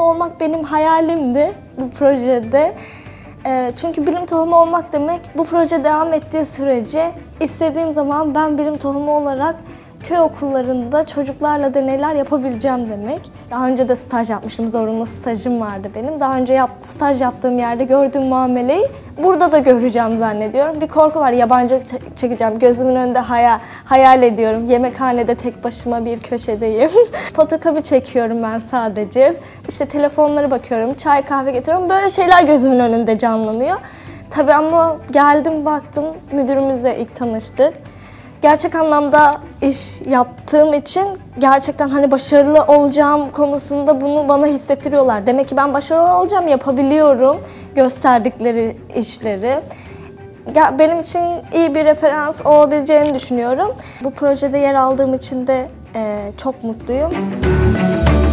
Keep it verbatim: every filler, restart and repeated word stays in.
olmak benim hayalimdi bu projede. Çünkü bilim tohumu olmak demek, bu proje devam ettiği sürece istediğim zaman ben bilim tohumu olarak köy okullarında çocuklarla deneyler yapabileceğim demek. Daha önce de staj yapmıştım, zorunlu stajım vardı benim. Daha önce yap, staj yaptığım yerde gördüğüm muameleyi burada da göreceğim zannediyorum. Bir korku var, yabancı çekeceğim, gözümün önünde hayal, hayal ediyorum. Yemekhanede tek başıma bir köşedeyim. Fotokopi çekiyorum ben sadece. İşte telefonlara bakıyorum, çay kahve getiriyorum. Böyle şeyler gözümün önünde canlanıyor. Tabii ama geldim baktım, müdürümüzle ilk tanıştık. Gerçek anlamda iş yaptığım için gerçekten hani başarılı olacağım konusunda bunu bana hissettiriyorlar. Demek ki ben başarılı olacağım, yapabiliyorum gösterdikleri işleri. Benim için iyi bir referans olabileceğini düşünüyorum. Bu projede yer aldığım için de çok mutluyum.